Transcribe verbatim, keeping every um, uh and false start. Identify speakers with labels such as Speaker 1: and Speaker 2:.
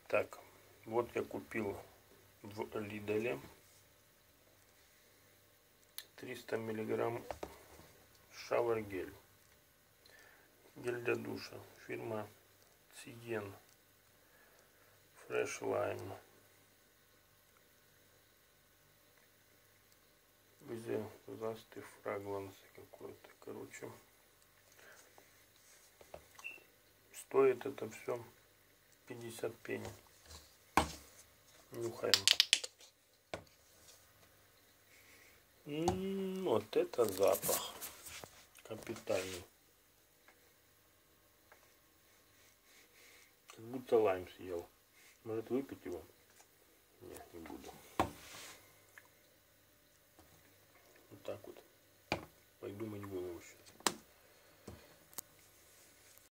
Speaker 1: Так, вот я купил в Лиделе триста миллиграмм шауэр гель. Гель для душа. Фирма Циен. Fresh Lime. Застыв фрагранс какой-то. Короче. Стоит это все пятьдесят пенни. Нюхаем. М-м, вот это запах. Капитальный. Как будто лайм съел. Может выпить его? Нет, не буду. Вот так вот. Пойду мыть голову.